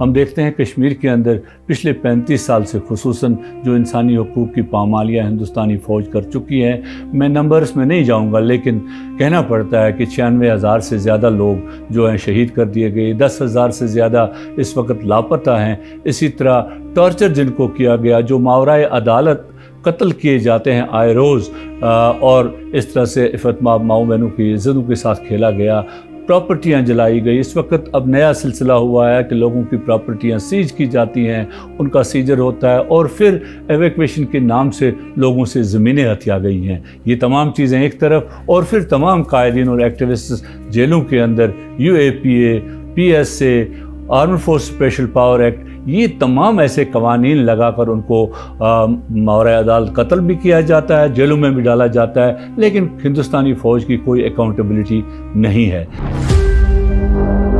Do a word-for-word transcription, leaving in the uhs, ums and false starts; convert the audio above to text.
हम देखते हैं कश्मीर के अंदर पिछले पैंतीस साल से खुसूसन जो इंसानी हकूक़ की पामालियाँ हिंदुस्तानी फ़ौज कर चुकी है, मैं नंबर्स में नहीं जाऊंगा, लेकिन कहना पड़ता है कि छियानवे हज़ार से ज़्यादा लोग जो हैं शहीद कर दिए गए, दस हज़ार से ज़्यादा इस वक्त लापता हैं। इसी तरह टॉर्चर जिनको किया गया, जो मावराए अदालत कत्ल किए जाते हैं आए रोज़, और इस तरह से इफ़त माओ बहनों की इज़्ज़तों के साथ खेला गया, प्रॉपर्टियां जलाई गई। इस वक्त अब नया सिलसिला हुआ है कि लोगों की प्रॉपर्टियां सीज की जाती हैं, उनका सीजर होता है और फिर एवैक्यूएशन के नाम से लोगों से ज़मीनें हथिया गई हैं। ये तमाम चीज़ें एक तरफ, और फिर तमाम कायदीन और एक्टिविस्ट जेलों के अंदर U A P A, P S A, armed force special power act, ये तमाम ऐसे कवानीन लगाकर उनको मावराए अदालत कत्ल भी किया जाता है, जेलों में भी डाला जाता है, लेकिन हिंदुस्तानी फ़ौज की कोई अकाउंटेबिलिटी नहीं है।